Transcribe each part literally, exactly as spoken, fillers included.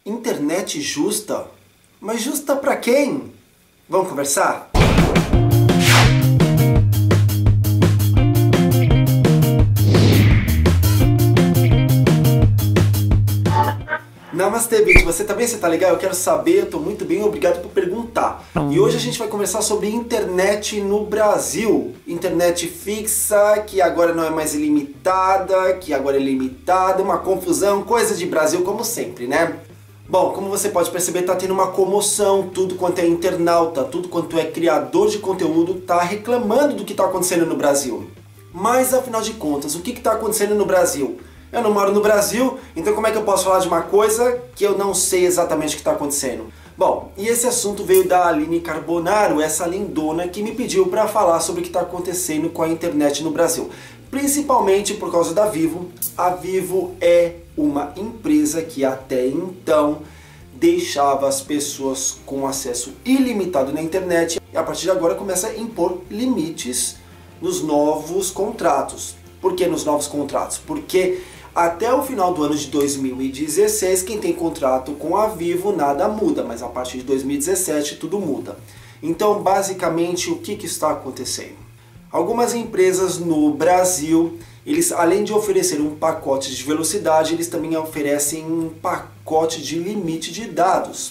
Internet justa? Mas justa pra quem? Vamos conversar? Namastê, Bit. Você tá bem? Você tá legal? Eu quero saber, eu tô muito bem, obrigado por perguntar. E hoje a gente vai conversar sobre internet no Brasil. Internet fixa, que agora não é mais ilimitada, que agora é limitada, uma confusão, coisa de Brasil como sempre, né? Bom, como você pode perceber, tá tendo uma comoção, tudo quanto é internauta, tudo quanto é criador de conteúdo tá reclamando do que tá acontecendo no Brasil. Mas afinal de contas, o que que tá acontecendo no Brasil? Eu não moro no Brasil, então como é que eu posso falar de uma coisa que eu não sei exatamente o que está acontecendo? Bom, e esse assunto veio da Aline Carbonaro, essa lindona que me pediu para falar sobre o que está acontecendo com a internet no Brasil. Principalmente por causa da Vivo. A Vivo é uma empresa que até então deixava as pessoas com acesso ilimitado na internet e a partir de agora começa a impor limites nos novos contratos. Por que nos novos contratos? Porque até o final do ano de dois mil e dezesseis, quem tem contrato com a Vivo nada muda, mas a partir de dois mil e dezessete tudo muda. Então, basicamente, o que que está acontecendo? Algumas empresas no Brasil, eles além de oferecer um pacote de velocidade, eles também oferecem um pacote de limite de dados.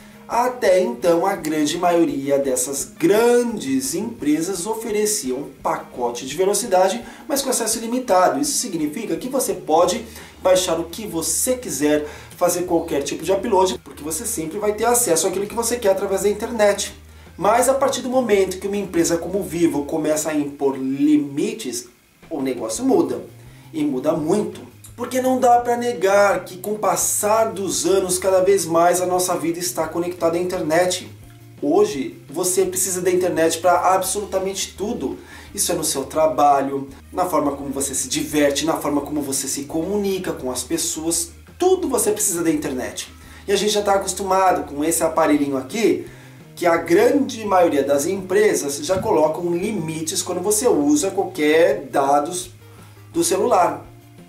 Até então, a grande maioria dessas grandes empresas ofereciam um pacote de velocidade, mas com acesso ilimitado. Isso significa que você pode baixar o que você quiser, fazer qualquer tipo de upload, porque você sempre vai ter acesso àquilo que você quer através da internet. Mas a partir do momento que uma empresa como o Vivo começa a impor limites, o negócio muda. E muda muito. Porque não dá para negar que com o passar dos anos, cada vez mais a nossa vida está conectada à internet. Hoje, você precisa da internet para absolutamente tudo. Isso é no seu trabalho, na forma como você se diverte, na forma como você se comunica com as pessoas. Tudo você precisa da internet. E a gente já está acostumado com esse aparelhinho aqui, que a grande maioria das empresas já colocam limites quando você usa qualquer dados do celular.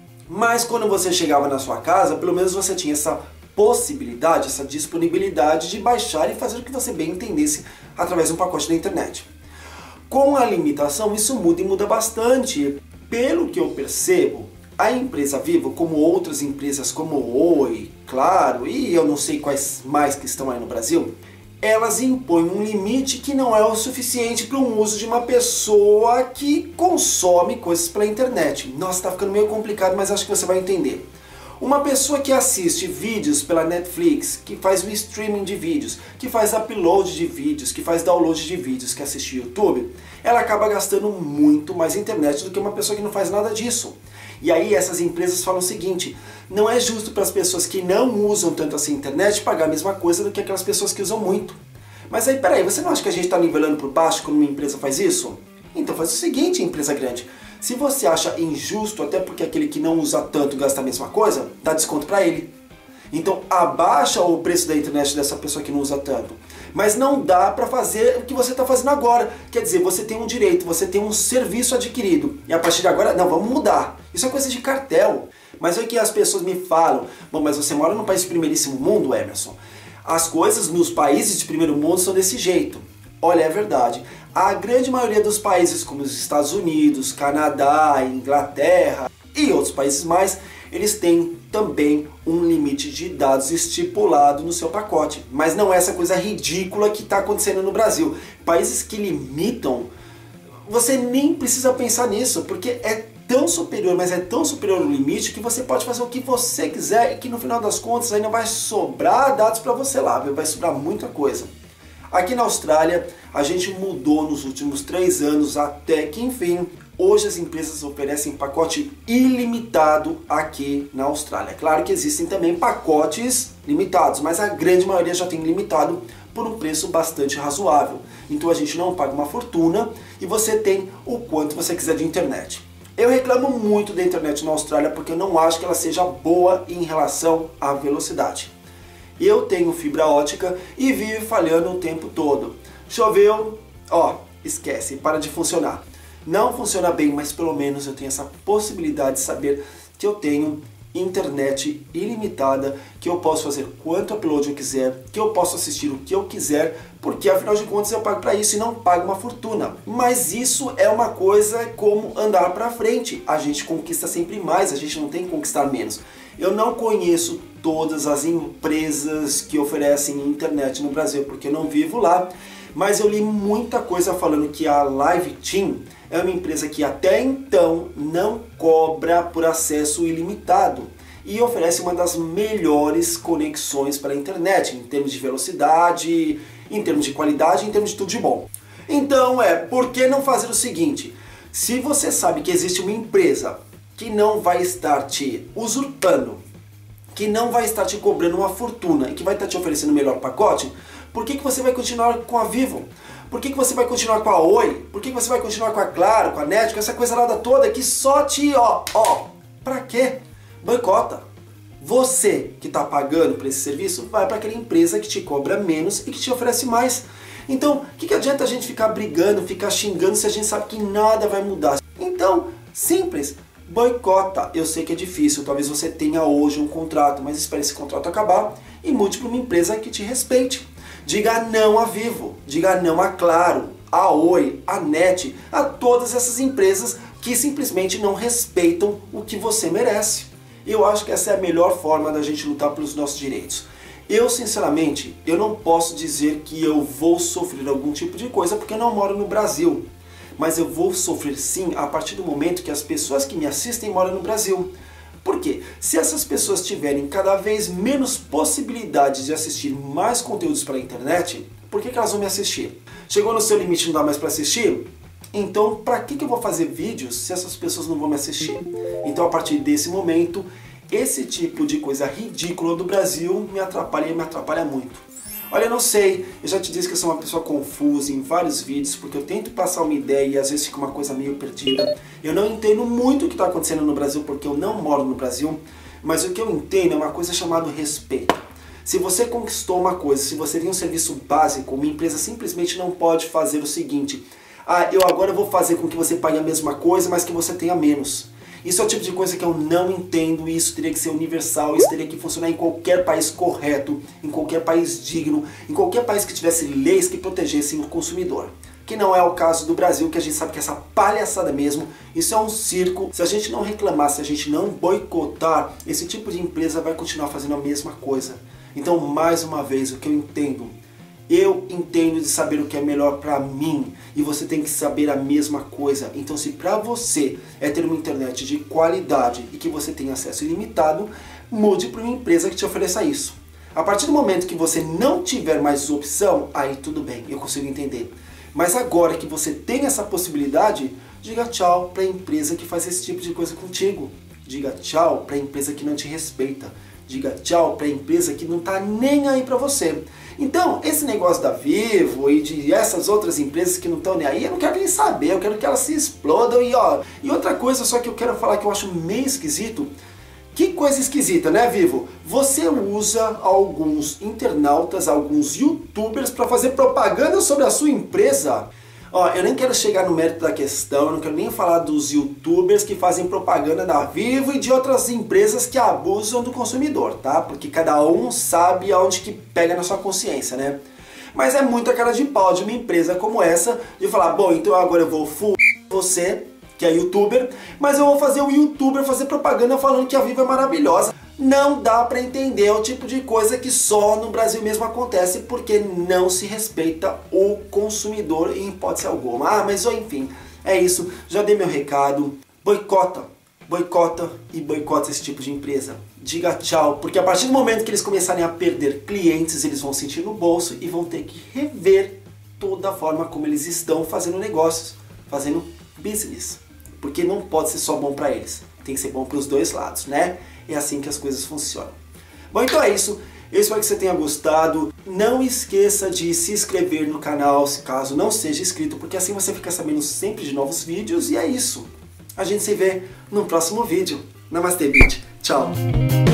Mas quando você chegava na sua casa, pelo menos você tinha essa possibilidade, essa disponibilidade de baixar e fazer o que você bem entendesse através de um pacote da internet. Com a limitação, isso muda e muda bastante. Pelo que eu percebo, a empresa Vivo, como outras empresas como Oi, Claro e eu não sei quais mais que estão aí no Brasil, elas impõem um limite que não é o suficiente para o uso de uma pessoa que consome coisas pela internet. Nossa, está ficando meio complicado, mas acho que você vai entender. Uma pessoa que assiste vídeos pela Netflix, que faz o streaming de vídeos, que faz upload de vídeos, que faz download de vídeos, que assiste YouTube, ela acaba gastando muito mais internet do que uma pessoa que não faz nada disso. E aí essas empresas falam o seguinte: não é justo para as pessoas que não usam tanto assim a internet pagar a mesma coisa do que aquelas pessoas que usam muito. Mas aí, peraí, você não acha que a gente está nivelando por baixo quando uma empresa faz isso? Então faz o seguinte, empresa grande. Se você acha injusto, até porque aquele que não usa tanto gasta a mesma coisa, dá desconto para ele. Então abaixa o preço da internet dessa pessoa que não usa tanto. Mas não dá para fazer o que você está fazendo agora. Quer dizer, você tem um direito, você tem um serviço adquirido. E a partir de agora, não, vamos mudar. Isso é coisa de cartel. Mas é que as pessoas me falam: bom, mas você mora num país de primeiríssimo mundo, Emerson. As coisas nos países de primeiro mundo são desse jeito. Olha, é verdade. A grande maioria dos países, como os Estados Unidos, Canadá, Inglaterra e outros países mais, eles têm também um limite de dados estipulado no seu pacote. Mas não é essa coisa ridícula que está acontecendo no Brasil. Países que limitam, você nem precisa pensar nisso, porque é tão superior, mas é tão superior o limite que você pode fazer o que você quiser e que no final das contas ainda vai sobrar dados para você lá, viu? Vai sobrar muita coisa. Aqui na Austrália, a gente mudou nos últimos três anos até que, enfim, hoje as empresas oferecem pacote ilimitado aqui na Austrália. Claro que existem também pacotes limitados, mas a grande maioria já tem limitado por um preço bastante razoável. Então a gente não paga uma fortuna e você tem o quanto você quiser de internet. Eu reclamo muito da internet na Austrália porque eu não acho que ela seja boa em relação à velocidade. Eu tenho fibra ótica e vive falhando o tempo todo. Choveu, ó, esquece, para de funcionar. Não funciona bem, mas pelo menos eu tenho essa possibilidade de saber que eu tenho internet ilimitada, que eu posso fazer quanto upload eu quiser, que eu posso assistir o que eu quiser, porque afinal de contas eu pago para isso e não pago uma fortuna. Mas isso é uma coisa como andar para frente. A gente conquista sempre mais, a gente não tem que conquistar menos. Eu não conheço todas as empresas que oferecem internet no Brasil, porque eu não vivo lá, mas eu li muita coisa falando que a LiveTeam é uma empresa que até então não cobra por acesso ilimitado e oferece uma das melhores conexões para a internet, em termos de velocidade, em termos de qualidade, em termos de tudo de bom. Então é, por que não fazer o seguinte? Se você sabe que existe uma empresa que não vai estar te usurpando, que não vai estar te cobrando uma fortuna e que vai estar te oferecendo o melhor pacote, por que que você vai continuar com a Vivo? Por que que você vai continuar com a Oi? Por que que você vai continuar com a Claro, com a Net, com essa coisa nada toda que só te, ó, ó, pra quê? Boicota. Você que está pagando por esse serviço vai para aquela empresa que te cobra menos e que te oferece mais. Então, o que que adianta a gente ficar brigando, ficar xingando se a gente sabe que nada vai mudar? Então, simples. Boicota. Eu sei que é difícil, talvez você tenha hoje um contrato, mas espere esse contrato acabar e mude para uma empresa que te respeite. Diga não a Vivo, diga não a Claro, a Oi, a Net, a todas essas empresas que simplesmente não respeitam o que você merece. Eu acho que essa é a melhor forma da gente lutar pelos nossos direitos. Eu, sinceramente, eu não posso dizer que eu vou sofrer algum tipo de coisa porque eu não moro no Brasil. Mas eu vou sofrer sim a partir do momento que as pessoas que me assistem moram no Brasil. Por quê? Se essas pessoas tiverem cada vez menos possibilidades de assistir mais conteúdos pela internet, por que que elas vão me assistir? Chegou no seu limite e não dá mais para assistir? Então, para que que eu vou fazer vídeos se essas pessoas não vão me assistir? Então, a partir desse momento, esse tipo de coisa ridícula do Brasil me atrapalha e me atrapalha muito. Olha, eu não sei, eu já te disse que eu sou uma pessoa confusa em vários vídeos, porque eu tento passar uma ideia e às vezes fica uma coisa meio perdida. Eu não entendo muito o que está acontecendo no Brasil, porque eu não moro no Brasil, mas o que eu entendo é uma coisa chamada respeito. Se você conquistou uma coisa, se você tem um serviço básico, uma empresa simplesmente não pode fazer o seguinte: ah, eu agora vou fazer com que você pague a mesma coisa, mas que você tenha menos. Isso é o tipo de coisa que eu não entendo, e isso teria que ser universal, isso teria que funcionar em qualquer país correto, em qualquer país digno, em qualquer país que tivesse leis que protegessem o consumidor. Que não é o caso do Brasil, que a gente sabe que essa palhaçada mesmo, isso é um circo. Se a gente não reclamar, se a gente não boicotar, esse tipo de empresa vai continuar fazendo a mesma coisa. Então, mais uma vez, o que eu entendo, eu entendo de saber o que é melhor para mim e você tem que saber a mesma coisa. Então, se para você é ter uma internet de qualidade e que você tem acesso ilimitado, mude para uma empresa que te ofereça isso. A partir do momento que você não tiver mais opção, aí tudo bem, eu consigo entender. Mas agora que você tem essa possibilidade, diga tchau para a empresa que faz esse tipo de coisa contigo. Diga tchau para a empresa que não te respeita. Diga tchau para a empresa que não está nem aí para você. Então, esse negócio da Vivo e de essas outras empresas que não estão nem aí, eu não quero nem saber, eu quero que elas se explodam. E, ó, e outra coisa só que eu quero falar que eu acho meio esquisito. Que coisa esquisita, né, Vivo? Você usa alguns internautas, alguns youtubers para fazer propaganda sobre a sua empresa? Ó, eu nem quero chegar no mérito da questão, eu não quero nem falar dos youtubers que fazem propaganda da Vivo e de outras empresas que abusam do consumidor, tá? Porque cada um sabe aonde que pega na sua consciência, né? Mas é muita cara de pau de uma empresa como essa de falar, bom, então agora eu vou full você, que é youtuber, mas eu vou fazer o youtuber fazer propaganda falando que a Vivo é maravilhosa. Não dá pra entender o tipo de coisa que só no Brasil mesmo acontece, porque não se respeita o consumidor em hipótese alguma. Ah, mas enfim, é isso, já dei meu recado. Boicota, boicota e boicota esse tipo de empresa. Diga tchau, porque a partir do momento que eles começarem a perder clientes, eles vão sentir no bolso e vão ter que rever toda a forma como eles estão fazendo negócios, fazendo business. Porque não pode ser só bom pra eles, tem que ser bom pros dois lados, né? É assim que as coisas funcionam. Bom, então é isso. Eu espero que você tenha gostado. Não esqueça de se inscrever no canal, se caso não seja inscrito, porque assim você fica sabendo sempre de novos vídeos. E é isso. A gente se vê no próximo vídeo. Namastê, bitch. Tchau.